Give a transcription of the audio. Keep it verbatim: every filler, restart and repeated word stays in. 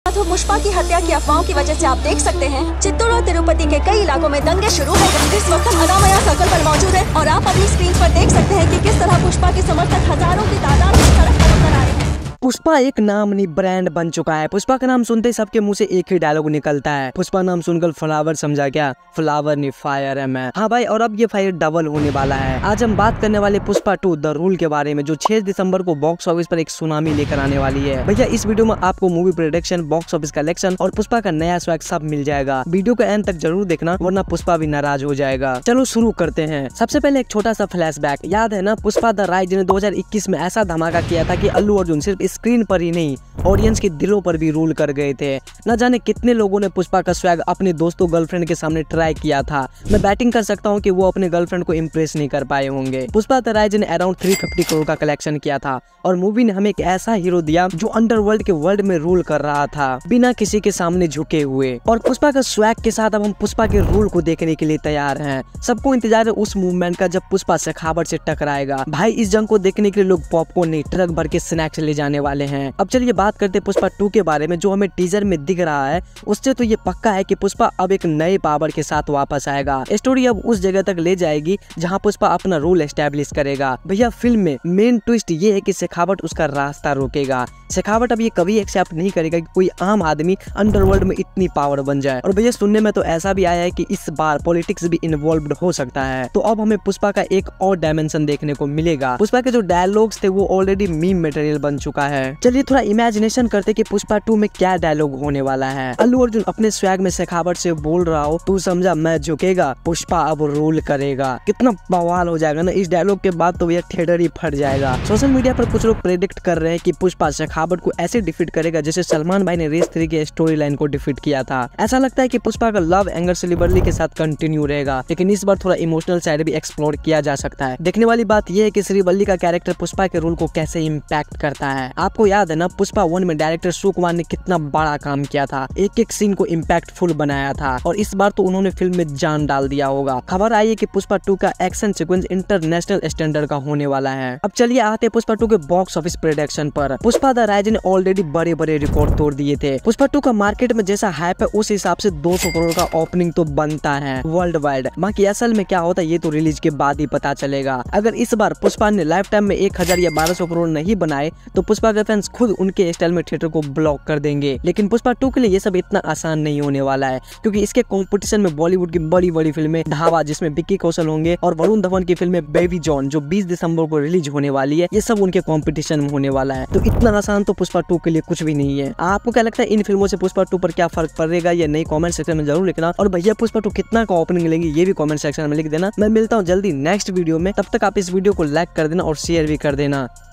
तो पुष्पा की हत्या की अफवाहों की वजह से आप देख सकते हैं चित्तूर और तिरुपति के कई इलाकों में दंगे शुरू हो गए। इस वक्त हम अनामया सर्कल पर मौजूद हैं और आप अपनी स्क्रीन पर देख सकते हैं कि किस तरह पुष्पा के समर्थक हजारों की तादाद में सड़क पर उतर आए हैं। पुष्पा एक नाम नहीं ब्रांड बन चुका है। पुष्पा का नाम सुनते ही सबके मुंह से एक ही डायलॉग निकलता है, पुष्पा नाम सुनकर फ्लावर समझा क्या? फ्लावर नहीं फायर है मैं। हाँ भाई, और अब ये फायर डबल होने वाला है। आज हम बात करने वाले पुष्पा टू द रूल के बारे में, जो छह दिसंबर को बॉक्स ऑफिस पर एक सुनामी लेकर आने वाली है। भैया इस वीडियो में आपको movie production, box office collection और पुष्पा का नया स्वैग सब मिल जाएगा। वीडियो के एंड तक जरूर देखना, वरना पुष्पा भी नाराज हो जाएगा। चलो शुरू करते हैं। सबसे पहले एक छोटा सा फ्लैशबैक। याद है ना, पुष्पा द राइज ने दो हजार इक्कीस में ऐसा धमाका किया था कि अल्लू अर्जुन सिर्फ स्क्रीन पर ही नहीं ऑडियंस के दिलों पर भी रूल कर गए थे। न जाने कितने लोगों ने पुष्पा का स्वैग अपने दोस्तों गर्लफ्रेंड के सामने ट्राई किया था। मैं बैटिंग कर सकता हूं कि वो अपने गर्लफ्रेंड को इम्प्रेस नहीं कर पाए होंगे। पुष्पा द राइज ने अराउंड तीन सौ पचास करोड़ का कलेक्शन किया था और मूवी ने हमें एक ऐसा हीरो दिया जो अंडरवर्ल्ड के वर्ल्ड में रूल कर रहा था बिना किसी के सामने झुके हुए। और पुष्पा का स्वैग के साथ अब हम पुष्पा के रूल को देखने के लिए तैयार हैं। सबको इंतजार है उस मूवमेंट का जब पुष्पा शेखावत से टकराएगा। भाई इस जंग को देखने के लिए लोग पॉपकॉर्न नहीं ट्रक भर के स्नैक्स ले जाने वाले हैं। अब चलिए बात करते पुष्पा टू के बारे में। जो हमें टीजर में दिख रहा है उससे तो ये पक्का है कि पुष्पा अब एक नए पावर के साथ वापस आएगा। स्टोरी अब उस जगह तक ले जाएगी जहां पुष्पा अपना रोल एस्टेब्लिश करेगा। भैया फिल्म में मेन ट्विस्ट ये है कि शेखावत उसका रास्ता रोकेगा। शेखावत अब ये कभी एक्सेप्ट नहीं करेगा कि कोई आम आदमी अंडरवर्ल्ड में इतनी पावर बन जाए। और भैया सुनने में तो ऐसा भी आया है कि इस बार पॉलिटिक्स भी इन्वॉल्व हो सकता है। तो अब हमें पुष्पा का एक और डायमेंशन देखने को मिलेगा। पुष्पा के जो डायलॉग्स थे वो ऑलरेडी मीम मटेरियल बन चुका है। चलिए थोड़ा इमेजिनेशन करते कि पुष्पा टू में क्या डायलॉग होने वाला है। अल्लू अर्जुन अपने स्वैग में शेखावत से बोल रहा हो, तू समझा मैं झुकेगा, पुष्पा अब रूल करेगा। कितना बवाल हो जाएगा ना। इस डायलॉग के बाद तो भैया थिएटर ही फट जाएगा। सोशल मीडिया पर कुछ लोग प्रेडिक्ट कर रहे हैं कि पुष्पा शेखावत को ऐसे डिफीट करेगा जैसे सलमान भाई ने रेस थ्री के स्टोरी लाइन को डिफीट किया था। ऐसा लगता है कि पुष्पा का लव एंगर श्रीवल्ली के साथ कंटिन्यू रहेगा, लेकिन इस बार थोड़ा इमोशनल साइड भी एक्सप्लोर किया जा सकता है। देखने वाली बात यह है कि श्रीवल्ली का कैरेक्टर पुष्पा के रोल को कैसे इम्पैक्ट करता है। आपको याद है ना, पुष्पा वन में डायरेक्टर सुकुमार ने कितना बड़ा काम किया था, एक एक सीन को इम्पैक्टफुल बनाया था और इस बार तो उन्होंने फिल्म में जान डाल दिया होगा। खबर आई है कि पुष्पा टू का एक्शन सीक्वेंस इंटरनेशनल स्टैंडर्ड का होने वाला है। अब चलिए आते हैं पुष्पा टू के बॉक्स ऑफिस प्रोडक्शन पर। पुष्पा द राइज ने ऑलरेडी बड़े बड़े रिकॉर्ड तोड़ दिए थे। पुष्पा टू का मार्केट में जैसा हाइप है उस हिसाब से दो सौ करोड़ का ओपनिंग तो बनता है वर्ल्ड वाइड। बाकी असल में क्या होता है ये तो रिलीज के बाद ही पता चलेगा। अगर इस बार पुष्पा ने लाइफ टाइम में एक हजार या बारह सौ करोड़ नहीं बनाए तो पुष्पा के फैंस खुद उनके स्टाइल में थिएटर को ब्लॉक कर देंगे। लेकिन पुष्पा टू के लिए ये सब इतना आसान नहीं होने वाला है, क्योंकि इसके कंपटीशन में बॉलीवुड की बड़ी बड़ी फिल्में धावा जिसमें विक्की कौशल होंगे और वरुण धवन की फिल्में बेबी जॉन जो बीस दिसंबर को रिलीज होने वाली है, ये सब उनके कंपटीशन में होने वाला है। तो इतना आसान तो पुष्पा टू के लिए कुछ भी नहीं है। आपको क्या लगता है इन फिल्मों से पुष्पा टू पर क्या फर्क पड़ेगा या नहीं? कमेंट सेक्शन में जरूर लिखना। और भैया पुष्पा टू कितना का ओपनिंग लेंगे ये भी कमेंट सेक्शन में लिख देना। मैं मिलता हूँ जल्दी नेक्स्ट वीडियो में, तब तक आप इस वीडियो को लाइक कर देना और शेयर भी कर देना।